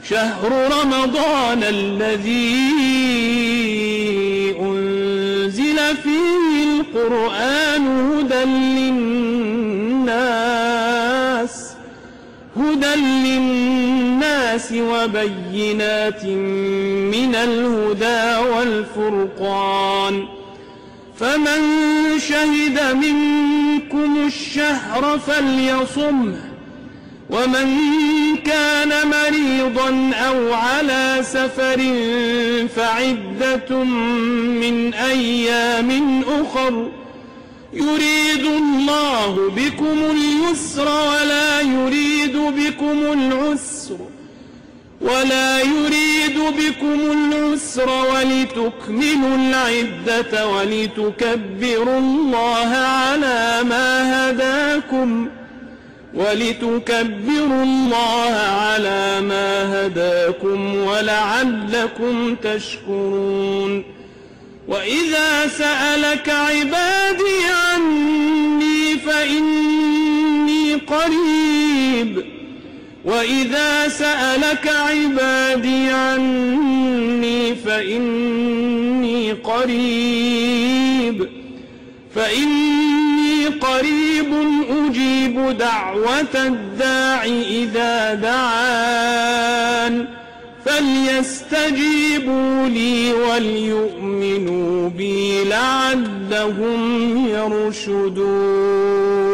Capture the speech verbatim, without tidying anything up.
شهر رمضان الذي أنزل فيه القرآن هدى للناس هدى للناس وبينات من الهدى والفرقان فمن شهد منكم الشهر فليصمه ومن كان مريضا أو على سفر فعدة من أيام أخر يريد الله بكم اليسر ولا يريد بكم العسر ولا يريد بكم العسر ولتكملوا العدة ولتكبروا الله على ما هداكم ولتكبروا الله على ما هداكم ولعلكم تشكرون وإذا سألك عبادي عني فإني قريب وإذا سألك عبادي عني فإني قريب فإني قريب أجيب دعوة الداع إذا دعان فليستجيبوا لي وليؤمنوا بي لعلهم يرشدون.